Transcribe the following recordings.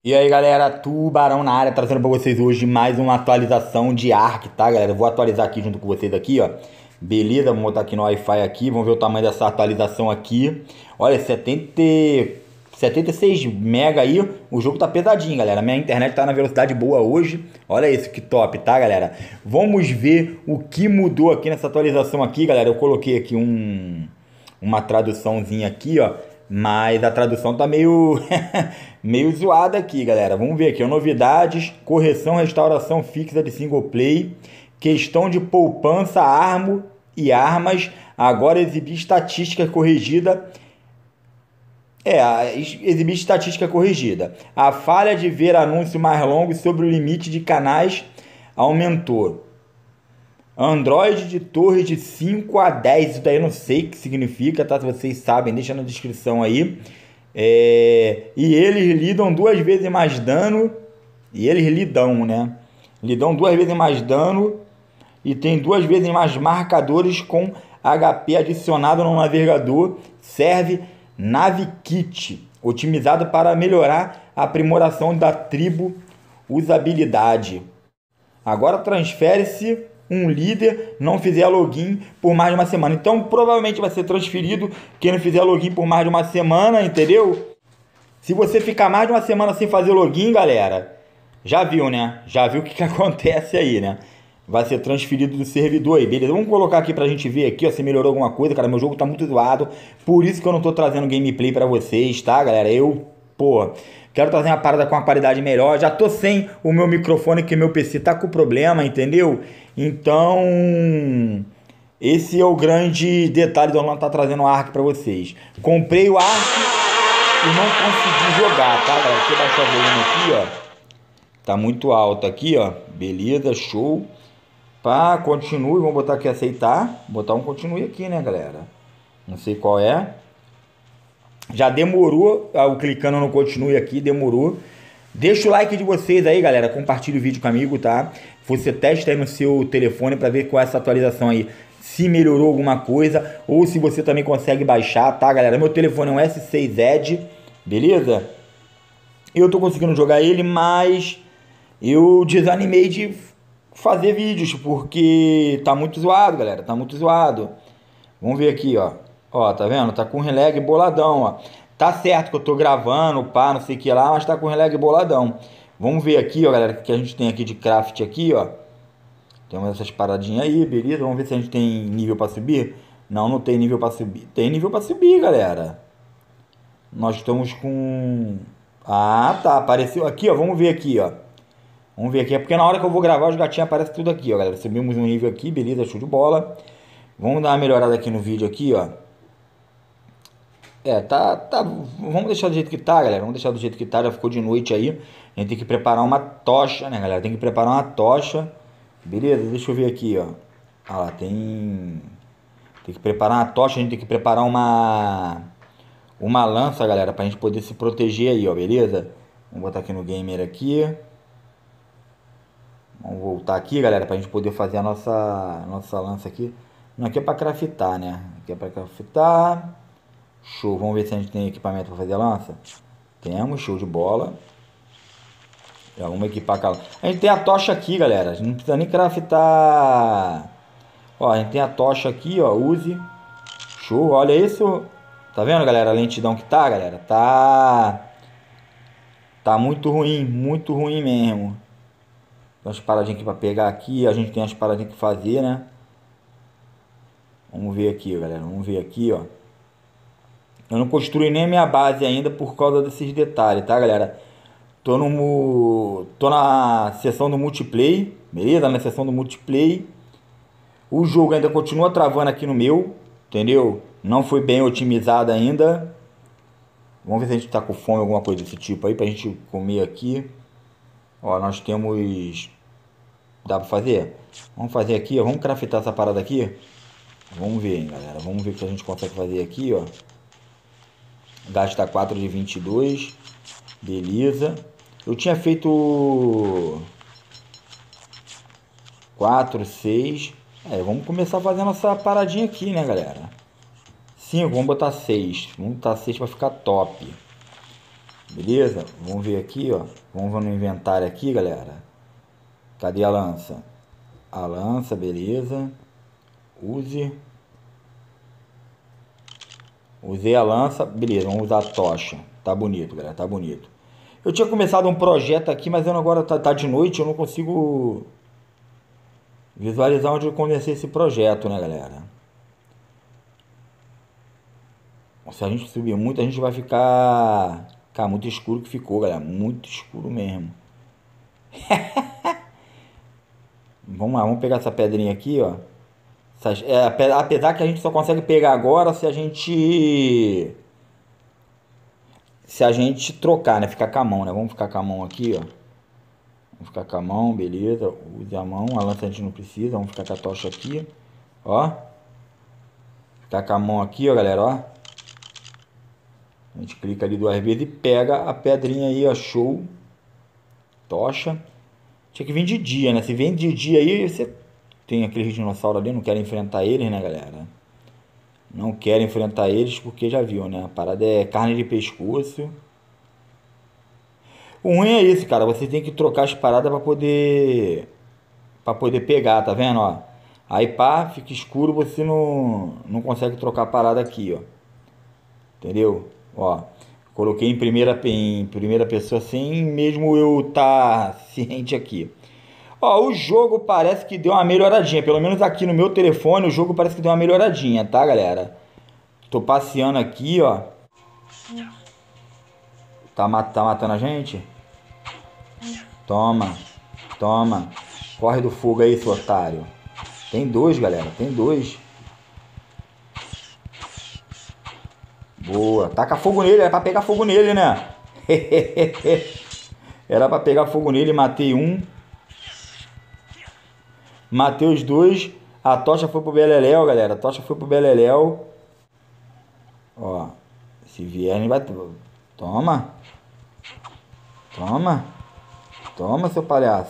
E aí galera, Tubarão na área, trazendo pra vocês hoje mais uma atualização de Ark, tá galera? Eu vou atualizar aqui junto com vocês aqui, ó. Beleza, vamos botar aqui no Wi-Fi aqui, vamos ver o tamanho dessa atualização aqui. Olha, 76 mega aí, o jogo tá pesadinho, galera. Minha internet tá na velocidade boa hoje. Olha isso, que top, tá galera? Vamos ver o que mudou aqui nessa atualização aqui, galera. Eu coloquei aqui uma traduçãozinha aqui, ó. Mas a tradução tá meio meio zoada aqui, galera. Vamos ver aqui, ó. Novidades, correção, restauração fixa de single play, questão de poupança, armo e armas. Agora exibir estatística corrigida. Exibir estatística corrigida. A falha de ver anúncio mais longo sobre o limite de canais aumentou. Android de torre de 5 a 10, isso daí eu não sei o que significa, tá? Se vocês sabem, deixa na descrição aí. E eles lidam duas vezes mais dano. E eles lidam, né? Lidam duas vezes mais dano. E tem duas vezes mais marcadores com HP adicionado no navegador. Serve NaviKit, otimizado para melhorar a aprimoração da tribo usabilidade. Agora transfere-se um líder não fizer login por mais de uma semana. Então provavelmente vai ser transferido quem não fizer login por mais de uma semana, entendeu? Se você ficar mais de uma semana sem fazer login, galera, já viu, né? Já viu o que acontece aí, né? Vai ser transferido do servidor aí, beleza? Vamos colocar aqui pra gente ver aqui, ó, se melhorou alguma coisa. Cara, meu jogo tá muito zoado, por isso que eu não tô trazendo gameplay pra vocês, tá, galera? Quero trazer uma parada com uma qualidade melhor. Já tô sem o meu microfone, que meu PC tá com problema, entendeu? Então, esse é o grande detalhe do Orlando tá trazendo o Ark pra vocês. Comprei o Ark e não consegui jogar, tá, galera? Deixa eu baixar o volume aqui, ó. Tá muito alto aqui, ó. Beleza, show. Pá, continue. Vamos botar aqui aceitar. Botar um continue aqui, né, galera? Não sei qual é. Já demorou, clicando no continue aqui, demorou. Deixa o like de vocês aí, galera. Compartilha o vídeo comigo, tá? Você testa aí no seu telefone pra ver com essa atualização aí se melhorou alguma coisa ou se você também consegue baixar, tá, galera? Meu telefone é um S6 Edge, beleza? Eu tô conseguindo jogar ele, mas eu desanimei de fazer vídeos porque tá muito zoado, galera. Tá muito zoado. Vamos ver aqui, ó. Ó, tá vendo? Tá com relag boladão, ó. Tá certo que eu tô gravando, pá, não sei o que lá, mas tá com relag boladão. Vamos ver aqui, ó, galera, o que a gente tem aqui de craft aqui, ó. Temos essas paradinhas aí, beleza? Vamos ver se a gente tem nível pra subir. Não, não tem nível pra subir. Tem nível pra subir, galera. Nós estamos com... Ah, tá, apareceu aqui, ó. Vamos ver aqui, ó. Vamos ver aqui, é porque na hora que eu vou gravar os gatinhos aparecem tudo aqui, ó, galera. Subimos um nível aqui, beleza, show de bola. Vamos dar uma melhorada aqui no vídeo aqui, ó. Vamos deixar do jeito que tá, galera. Vamos deixar do jeito que tá, já ficou de noite aí. A gente tem que preparar uma tocha, né, galera? Tem que preparar uma tocha. Beleza, deixa eu ver aqui, ó. Ah lá, tem que preparar uma tocha, a gente tem que preparar uma lança, galera, pra gente poder se proteger aí, ó, beleza? Vamos botar aqui no gamer aqui. Vamos voltar aqui, galera, pra gente poder fazer a nossa lança aqui. Não, aqui é pra craftar, né? Aqui é pra craftar. Show, vamos ver se a gente tem equipamento para fazer a lança. Temos, show de bola. Já vamos equipar a lança. A gente tem a tocha aqui, galera. A gente não precisa nem craftar. Ó, a gente tem a tocha aqui, ó. Use. Show, olha isso. Tá vendo, galera? A lentidão que tá, galera. Tá muito ruim mesmo. Tem umas paradinhas aqui para pegar aqui. A gente tem umas paradinhas que fazer, né? Vamos ver aqui, galera. Vamos ver aqui, ó. Eu não construí nem a minha base ainda por causa desses detalhes, tá, galera? Tô na seção do multiplayer, beleza? Na seção do multiplayer. O jogo ainda continua travando aqui no meu, entendeu? Não foi bem otimizado ainda. Vamos ver se a gente tá com fome, alguma coisa desse tipo aí, pra gente comer aqui. Ó, nós temos... Dá pra fazer? Vamos fazer aqui, ó. Vamos craftar essa parada aqui. Vamos ver, hein, galera. Vamos ver o que a gente consegue fazer aqui, ó. Gasta 4 de 22. Beleza. Eu tinha feito 4, 6. Vamos começar fazendo essa paradinha aqui, né, galera? 5, vamos botar 6. Vamos botar 6 para ficar top. Beleza? Vamos ver aqui, ó. Vamos no inventário aqui, galera. Cadê a lança? A lança, beleza. Use. Usei a lança, beleza. Vamos usar a tocha. Tá bonito, galera, tá bonito. Eu tinha começado um projeto aqui, mas agora tá de noite, eu não consigo visualizar onde eu comecei esse projeto, né, galera? Se a gente subir muito, a gente vai ficar muito escuro que ficou, galera. Muito escuro mesmo. Vamos lá, vamos pegar essa pedrinha aqui, ó. Apesar que a gente só consegue pegar agora se a gente trocar, né? Ficar com a mão, né? Vamos ficar com a mão aqui, ó. Vamos ficar com a mão, beleza. Use a mão, a lança a gente não precisa. Vamos ficar com a tocha aqui, ó. Ficar com a mão aqui, ó, galera, ó. A gente clica ali 2 vezes e pega a pedrinha aí, ó. Show. Tocha. Tinha que vir de dia, né? Se vem de dia aí, você tem aqueles dinossauros ali, não quero enfrentar eles, né, galera? Não quero enfrentar eles porque já viu, né? A parada é carne de pescoço. O ruim é isso, cara. Você tem que trocar as paradas pra poder pegar, tá vendo, ó? Aí pá, fica escuro, você não consegue trocar a parada aqui, ó. Entendeu? Ó, coloquei em primeira pessoa sem mesmo eu tá ciente aqui. Ó, o jogo parece que deu uma melhoradinha. Pelo menos aqui no meu telefone o jogo parece que deu uma melhoradinha, tá, galera? Tô passeando aqui, ó. Tá matando a gente? Toma. Toma. Corre do fogo aí, seu otário. Tem 2, galera. Tem 2. Boa. Taca fogo nele. Era pra pegar fogo nele, né? Era pra pegar fogo nele. Matei um. Matei os 2. A tocha foi pro Beleléu, galera. A tocha foi pro Beleléu. Ó. Se vier, ele vai... Toma. Toma. Toma, seu palhaço.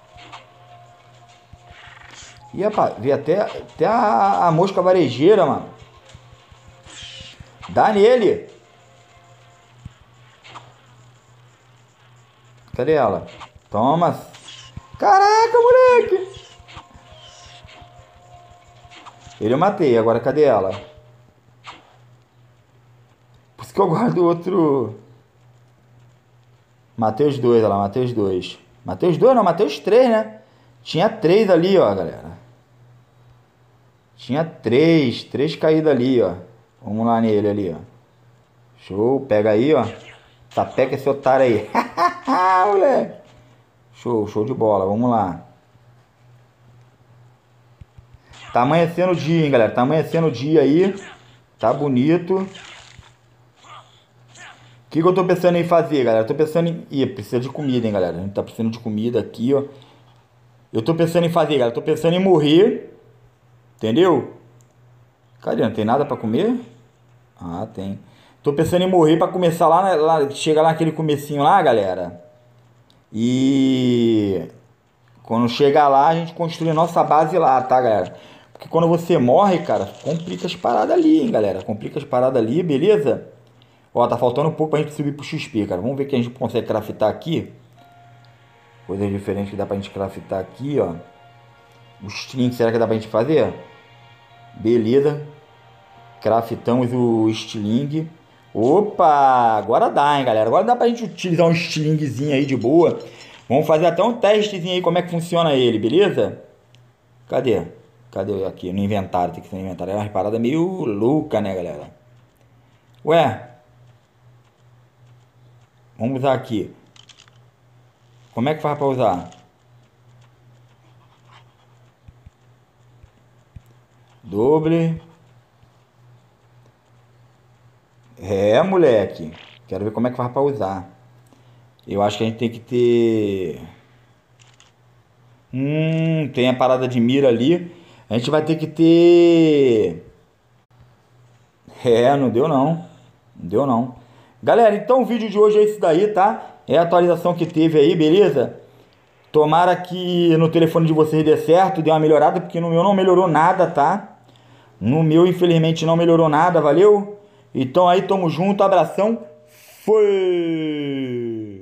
Ih, rapaz, vi até a mosca varejeira, mano. Dá nele. Cadê ela? Toma. Caraca, moleque. Ele eu matei, agora cadê ela? Por isso que eu guardo outro... Matei os 2, olha lá, matei os 2. Matei os 2 não, matei os 3, né? Tinha 3 ali, ó, galera. Tinha 3 caídos ali, ó. Vamos lá nele ali, ó. Show, pega aí, ó. Sapeca esse otário aí. Moleque. Show de bola, vamos lá. Tá amanhecendo o dia, hein, galera. Tá amanhecendo o dia aí. Tá bonito. O que eu tô pensando em fazer, galera? Eu tô pensando em... Ih, precisa de comida, hein, galera. A gente tá precisando de comida aqui, ó. Eu tô pensando em fazer, galera. Eu tô pensando em morrer. Entendeu? Cadê? Não tem nada pra comer? Ah, tem. Tô pensando em morrer pra começar lá, chegar lá naquele comecinho lá, galera. E... Quando chegar lá, a gente construir a nossa base lá, tá, galera? Porque quando você morre, cara, complica as paradas ali, hein, galera. Complica as paradas ali, beleza? Ó, tá faltando um pouco pra gente subir pro XP, cara. Vamos ver o que a gente consegue craftar aqui. Coisas diferentes que dá pra gente craftar aqui, ó. O string, será que dá pra gente fazer? Beleza. Craftamos o estilingue. Opa! Agora dá, hein, galera. Agora dá pra gente utilizar um estilinguezinho aí de boa. Vamos fazer até um testezinho aí como é que funciona ele, beleza? Cadê? Cadê aqui? No inventário. Tem que ser no inventário. É uma parada meio louca, né, galera? Ué? Vamos usar aqui. Como é que faz pra usar? Doble. É, moleque. Quero ver como é que faz pra usar. Eu acho que a gente tem que ter... Tem a parada de mira ali. A gente vai ter que ter... É, não deu não. Não deu não. Galera, então o vídeo de hoje é esse daí, tá? É a atualização que teve aí, beleza? Tomara que no telefone de vocês dê certo, dê uma melhorada, porque no meu não melhorou nada, tá? No meu, infelizmente, não melhorou nada, valeu? Então aí, tamo junto, abração. Foi!